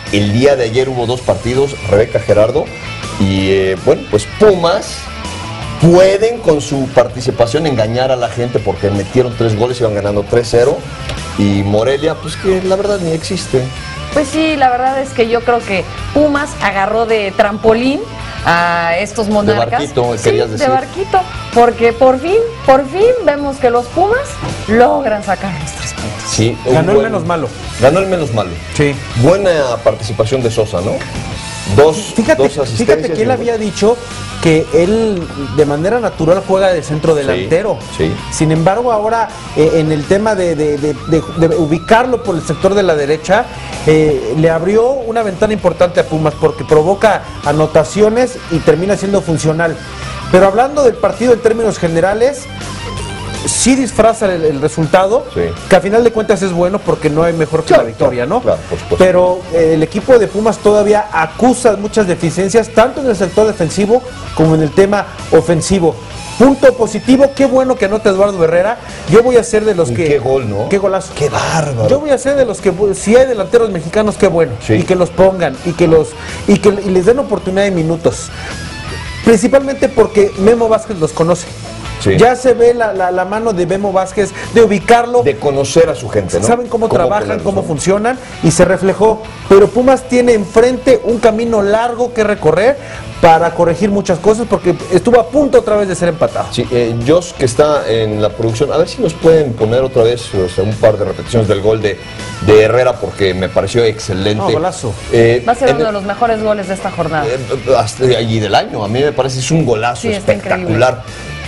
el día de ayer hubo 2 partidos, Rebeca, Gerardo, y bueno, pues Pumas pueden con su participación engañar a la gente porque metieron 3 goles, iban ganando 3-0, y Morelia, pues que la verdad ni existe. Pues sí, la verdad es que yo creo que Pumas agarró de trampolín a estos Monarcas. De barquito, querías decir. De barquito, porque por fin vemos que los Pumas logran sacar los 3 puntos. Sí, ganó el menos malo. Ganó el menos malo. Sí. Buena participación de Sosa, ¿no? Dos asistencias. Fíjate que él había dicho que él de manera natural juega de centro delantero. Sí. Sin embargo, ahora en el tema de ubicarlo por el sector de la derecha, le abrió una ventana importante a Pumas porque provoca anotaciones y termina siendo funcional. Pero hablando del partido en términos generales, sí disfraza el resultado, sí, que a final de cuentas es bueno porque no hay mejor que la victoria, ¿no? Claro, por supuesto. Pero el equipo de Pumas todavía acusa muchas deficiencias, tanto en el sector defensivo como en el tema ofensivo. Punto positivo, qué bueno que anota Eduardo Herrera. Yo voy a ser de los que... Qué gol, ¿no? Qué golazo. Qué bárbaro. Yo voy a ser de los que, si hay delanteros mexicanos, qué bueno. Sí. Y que los pongan, y les den oportunidad de minutos. Principalmente porque Memo Vázquez los conoce. Sí. Ya se ve la mano de Memo Vázquez de ubicarlo, de conocer a su gente, ¿no? Saben cómo trabajan, cómo funcionan, y se reflejó. Pero Pumas tiene enfrente un camino largo que recorrer para corregir muchas cosas, porque estuvo a punto otra vez de ser empatado. Sí, Josh, que está en la producción, a ver si nos pueden poner otra vez, o sea, un par de repeticiones del gol de Herrera, porque me pareció excelente. No, golazo. Va a ser uno de los mejores goles de esta jornada. Hasta allí del año, a mí me parece es un golazo, sí, espectacular.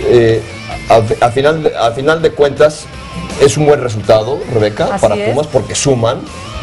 A final de cuentas es un buen resultado, Rebeca, así para Pumas, porque suman.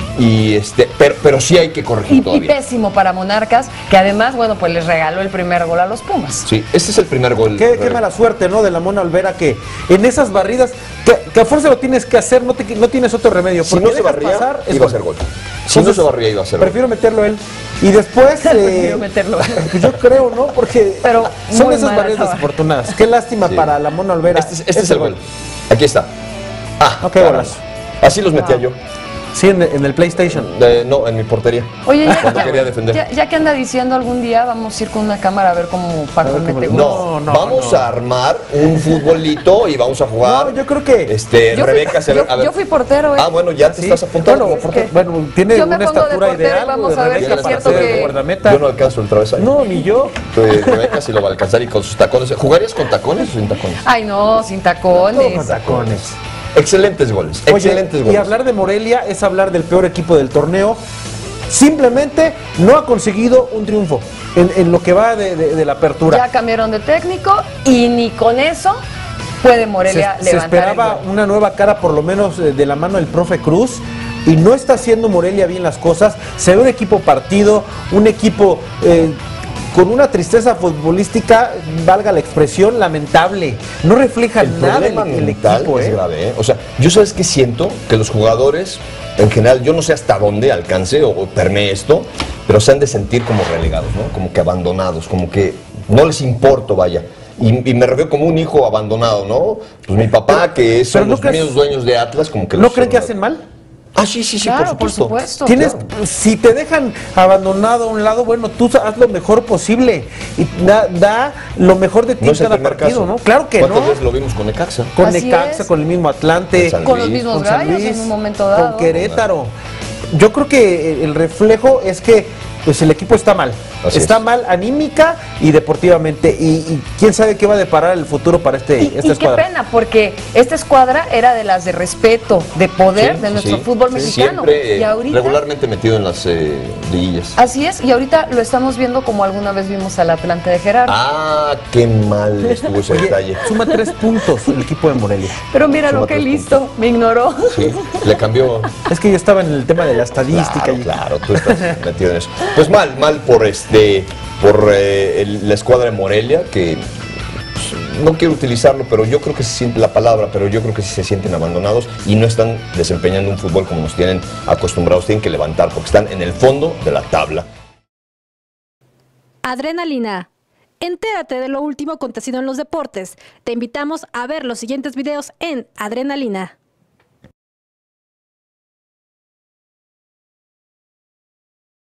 Y pero sí hay que corregir todavía. Y pésimo para Monarcas, que además, bueno, pues les regaló el primer gol a los Pumas. Sí, este es el primer gol. Qué mala suerte, ¿no? De la Mona Olvera, que en esas barridas, que a fuerza lo tienes que hacer, no tienes otro remedio. Si no se barría, iba a ser gol. Si no se barría, iba a ser gol. Prefiero meterlo él. Y después... prefiero meterlo. Pues yo creo, ¿no? Porque son esas barridas desafortunadas. Qué lástima para la Mona Olvera. Este es el gol. Aquí está. Ah, qué golazo. Así los metía yo. Sí, en el PlayStation. No, en mi portería. Oye, cuando quería defender. Ya que anda diciendo algún día, vamos a ir con una cámara a ver cómo Paco mete gol. No, vamos a armar un futbolito y vamos a jugar. No, yo creo que... Rebeca se yo fui portero, ¿eh? Ah, bueno, ya te estás apuntando. Bueno, tiene una estatura ideal. Vamos a ver si es cierto que... Yo no alcanzo el travesaño. No, ni yo. Rebeca sí lo va a alcanzar y con sus tacones. ¿Jugarías con tacones o sin tacones? Ay, no, sin tacones. Con tacones. Excelentes goles, excelentes goles. Y hablar de Morelia es hablar del peor equipo del torneo. Simplemente no ha conseguido un triunfo en lo que va de la apertura. Ya cambiaron de técnico y ni con eso puede Morelia levantar. Se esperaba una nueva cara, por lo menos de la mano del profe Cruz, y no está haciendo Morelia bien las cosas. Se ve un equipo partido, un equipo... con una tristeza futbolística, valga la expresión, lamentable. No refleja nada el equipo. Es grave, ¿eh? O sea, yo sabes que siento que los jugadores, en general, yo no sé hasta dónde alcance o permee esto, pero se han de sentir como relegados, ¿no? Como que abandonados, como que no les importo, vaya. Y me refiero como un hijo abandonado, ¿no? Pues mi papá, que son los mismos dueños de Atlas, como que... ¿No creen que hacen mal? Ah, sí, claro, por supuesto. Si te dejan abandonado a un lado, bueno, tú haz lo mejor posible y da lo mejor de ti en cada partido, ¿no? Claro que no. ¿Cuántas veces lo vimos con Necaxa? Con Necaxa, con el mismo Atlante, con los mismos Gallos en un momento dado, con Querétaro. Yo creo que el reflejo es que pues el equipo está mal. Está mal anímica y deportivamente. Y quién sabe qué va a deparar el futuro para esta escuadra. Qué pena, porque esta escuadra era de las de respeto, de poder de nuestro fútbol mexicano. Siempre, y ahorita, regularmente metido en las liguillas. Así es, y ahorita lo estamos viendo como alguna vez vimos al Atlante de Gerardo. Ah, qué mal estuvo ese detalle. Suma 3 puntos el equipo de Morelia. Pero mira lo que listo, me ignoró. Sí, le cambió. Es que yo estaba en el tema de la estadística. Claro, tú estás metido en eso. Pues mal por la escuadra de Morelia, que pues, no quiero utilizarlo, pero yo creo que se siente la palabra, pero yo creo que sí se sienten abandonados y no están desempeñando un fútbol como nos tienen acostumbrados. Tienen que levantar porque están en el fondo de la tabla. Adrenalina. Entérate de lo último acontecido en los deportes. Te invitamos a ver los siguientes videos en Adrenalina.